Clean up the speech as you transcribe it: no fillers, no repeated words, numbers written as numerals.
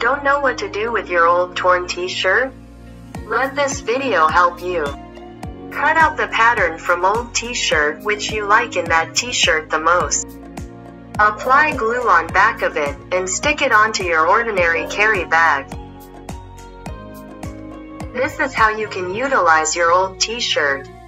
Don't know what to do with your old torn t-shirt? Let this video help you. Cut out the pattern from old t-shirt which you like in that t-shirt the most. Apply glue on back of it, and stick it onto your ordinary carry bag. This is how you can utilize your old t-shirt.